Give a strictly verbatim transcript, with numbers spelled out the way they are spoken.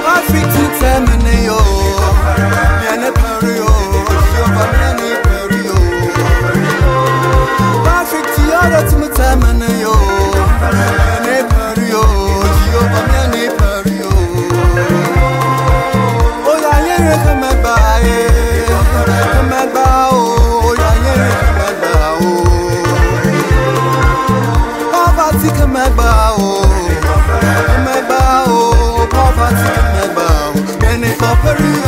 Perfect to terminate yo. Yane perio, Jehovah yane perio. Perfect to your to terminate yo. Yane perio, Jehovah yane perio. Oh ya yane come by, come by oh ya yane come by oh. Poverty come by oh, come by oh. Poverty come by oh. Yane perio.